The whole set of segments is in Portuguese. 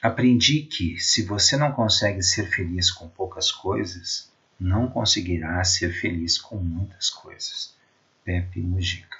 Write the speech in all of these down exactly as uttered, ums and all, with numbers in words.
aprendi que se você não consegue ser feliz com poucas coisas, não conseguirá ser feliz com muitas coisas. Pepe Mujica.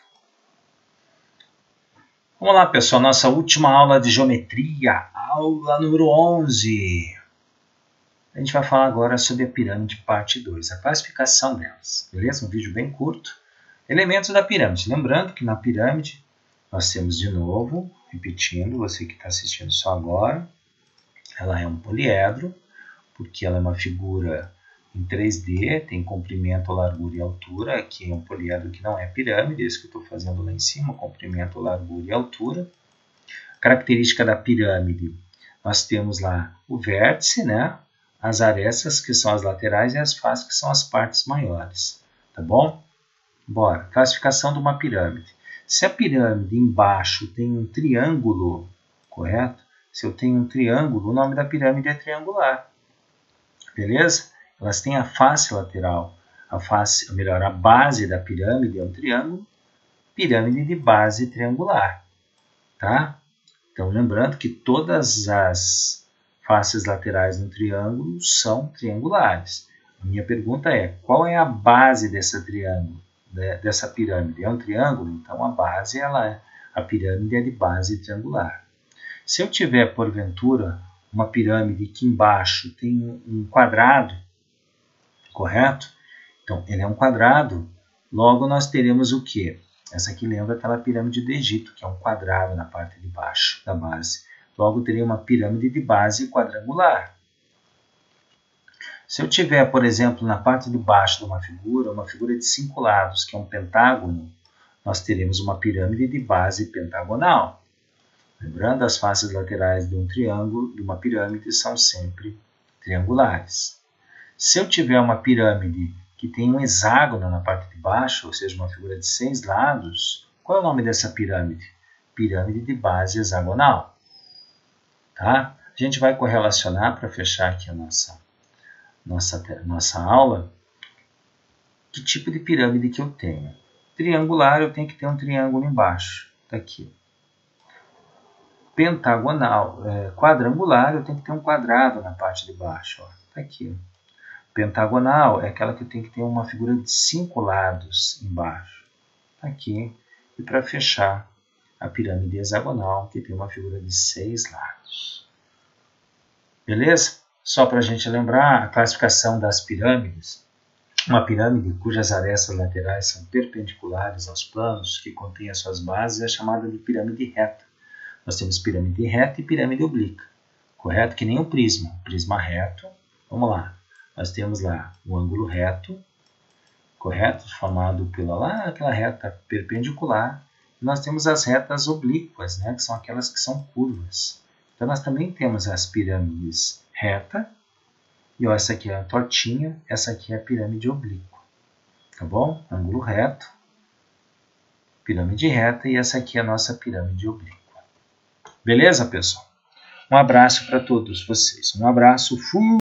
Vamos lá, pessoal, nossa última aula de geometria, aula número onze. A gente vai falar agora sobre a pirâmide parte dois, a classificação delas, beleza? Um vídeo bem curto. Elementos da pirâmide. Lembrando que na pirâmide nós temos de novo, repetindo, você que está assistindo só agora, ela é um poliedro, porque ela é uma figura em três D, tem comprimento, largura e altura. Aqui é um poliedro que não é pirâmide, esse que eu estou fazendo lá em cima, comprimento, largura e altura. Característica da pirâmide, nós temos lá o vértice, né? As arestas, que são as laterais, e as faces, que são as partes maiores. Tá bom? Bora. Classificação de uma pirâmide. Se a pirâmide embaixo tem um triângulo, correto? Se eu tenho um triângulo, o nome da pirâmide é triangular. Beleza? Elas têm a face lateral. A face, ou melhor, a base da pirâmide é um triângulo. Pirâmide de base triangular. Tá? Então, lembrando que todas as faces laterais no triângulo são triangulares. A minha pergunta é, qual é a base dessa triângulo, dessa pirâmide? É um triângulo? Então, a base, ela é, a pirâmide é de base triangular. Se eu tiver, porventura, uma pirâmide que embaixo tem um quadrado, correto? Então, ele é um quadrado, logo nós teremos o quê? Essa aqui lembra aquela pirâmide do Egito, que é um quadrado na parte de baixo da base. Logo, teria uma pirâmide de base quadrangular. Se eu tiver, por exemplo, na parte de baixo de uma figura, uma figura de cinco lados, que é um pentágono, nós teremos uma pirâmide de base pentagonal. Lembrando, as faces laterais de um triângulo, de uma pirâmide, são sempre triangulares. Se eu tiver uma pirâmide que tem um hexágono na parte de baixo, ou seja, uma figura de seis lados, qual é o nome dessa pirâmide? Pirâmide de base hexagonal. Tá? A gente vai correlacionar para fechar aqui a nossa, nossa, nossa aula. Que tipo de pirâmide que eu tenho? Triangular, eu tenho que ter um triângulo embaixo. Está aqui. Pentagonal, é, quadrangular, eu tenho que ter um quadrado na parte de baixo. Está aqui. Pentagonal é aquela que eu tenho que ter uma figura de cinco lados embaixo. Está aqui. E para fechar, a pirâmide hexagonal, que tem uma figura de seis lados. Beleza? Só para a gente lembrar, a classificação das pirâmides. Uma pirâmide cujas arestas laterais são perpendiculares aos planos que contêm as suas bases é chamada de pirâmide reta. Nós temos pirâmide reta e pirâmide oblíqua. Correto? Que nem o prisma. Prisma reto. Vamos lá. Nós temos lá o ângulo reto, correto? Formado pela lá, aquela reta perpendicular. Nós temos as retas oblíquas, né, que são aquelas que são curvas. Então, nós também temos as pirâmides reta, e ó, essa aqui é a tortinha, essa aqui é a pirâmide oblíqua. Tá bom? Ângulo reto, pirâmide reta, e essa aqui é a nossa pirâmide oblíqua. Beleza, pessoal? Um abraço para todos vocês. Um abraço, fui!